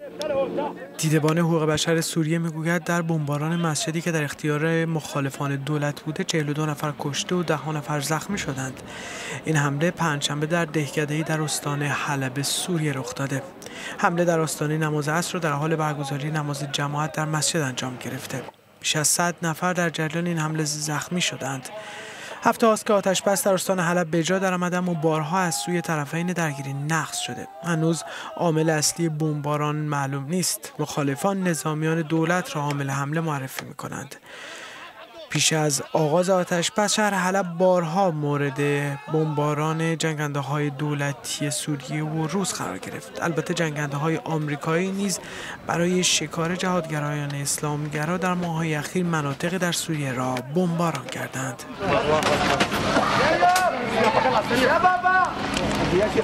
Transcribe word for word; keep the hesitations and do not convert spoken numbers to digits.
دیدبان حقوق بشر سوریه میگوید در بمباران مسجدی که در اختیار مخالفان دولت بوده چهل و دو نفر کشته و ده نفر زخمی شدند. این حمله پنجشنبه در دهکده‌ای در استان حلب سوریه رخ داده. حمله در آستانه نماز عصر در حال برگزاری نماز جماعت در مسجد انجام گرفته. بیش از صد نفر در جریان این حمله زخمی شدند. هفته هاست که آتش‌بس در استان حلب به اجرا درآمدند و بارها از سوی طرفین درگیری نقض شده. هنوز عامل اصلی بمباران معلوم نیست. مخالفان نظامیان دولت را عامل حمله معرفی می‌کنند. پیش از آغاز آتش‌بس شهر حلب بارها مورد بمباران جنگنده‌های دولتی سوریه و روس قرار گرفت. البته جنگنده‌های آمریکایی نیز برای شکار جهادگرایان اسلامگرا در ماه‌های اخیر مناطق در سوریه را بمباران کردند.